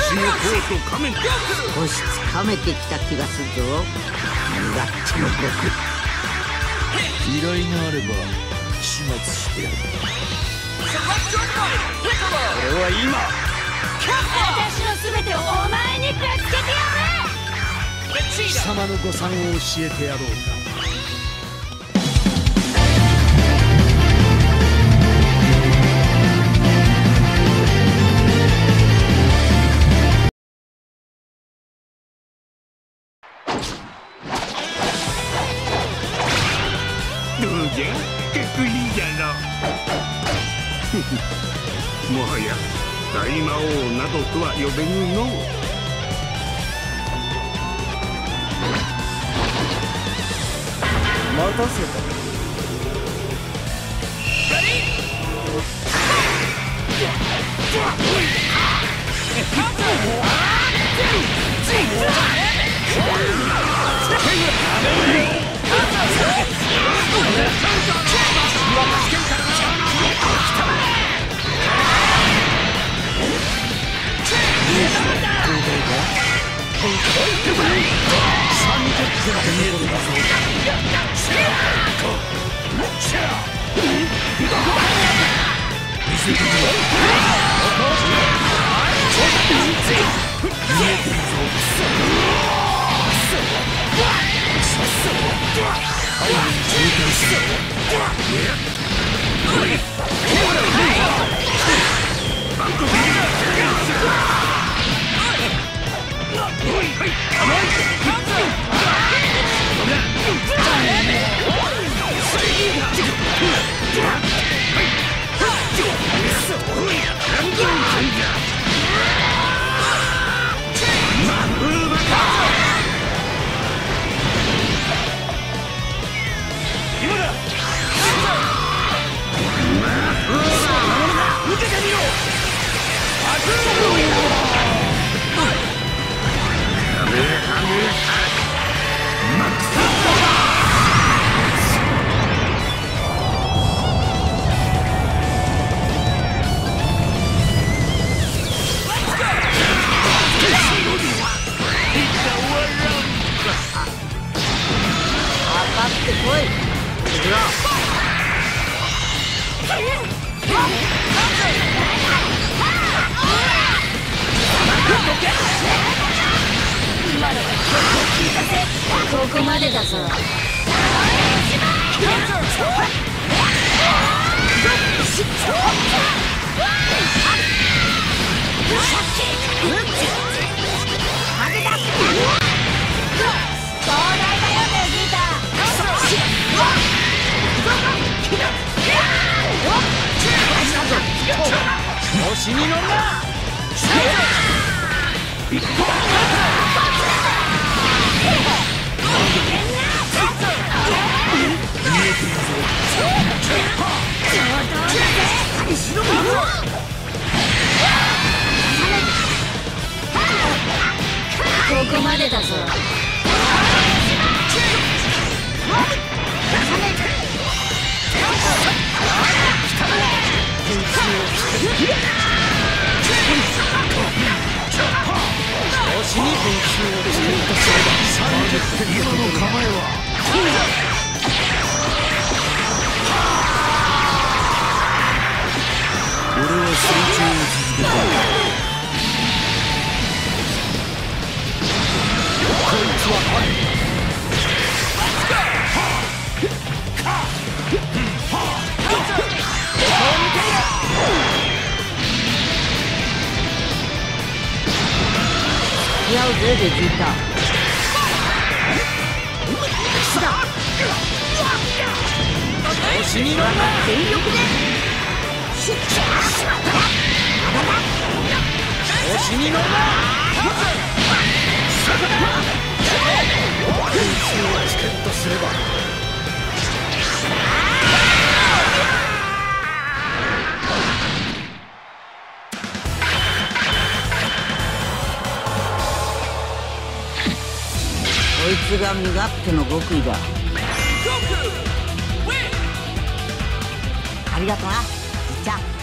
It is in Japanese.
少しつかめてきた気がするぞ。身勝手の僕。 依頼があれば始末してやる。俺は今私の全てをお前にぶつけてやる。 貴様の誤算を教えてやろうか。 どうじゃ、かっこいいじゃろ。もはや大魔王などとは呼べぬのう。 待たせた。 ここまでだぞ。 調子に乗るな。 ここまでだぞ。 調子に練習をつけるとすれば30点今の構えは俺は成長を続けた。こいつは神。 付き合うぜベジータ。 調子に乗るな。 全力で調子に乗るな。練習をつけるとすればこいつが身勝手の極意だ。ありがとな、じっちゃん。